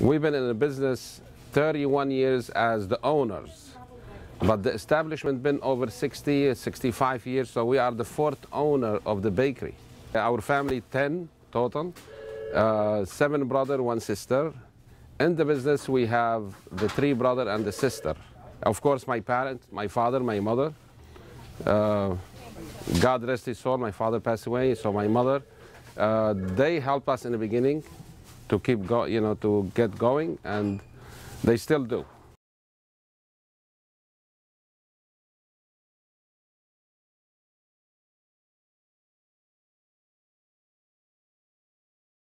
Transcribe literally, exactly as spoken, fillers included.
We've been in the business thirty-one years as the owners, but the establishment been over sixty, sixty-five years, so we are the fourth owner of the bakery. Our family, ten total, uh, seven brother, one sister. In the business, we have the three brother and the sister. Of course, my parents, my father, my mother. Uh, God rest his soul, my father passed away, so my mother. Uh, they helped us in the beginning to keep go, you know, to get going, and they still do.